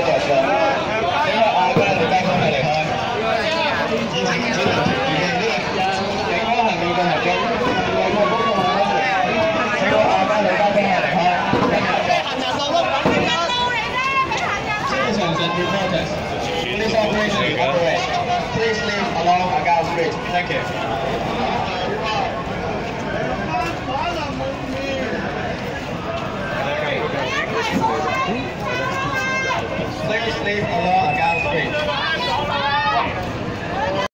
着咗，請個亞軍李家聰係離開，以前只能呢個警方行動嘅行動，兩個公眾行動，請個亞軍李家聰係離開，Citizens and reporters, this operation is underway. Please leave along Argyle Street. Thank you. Please leave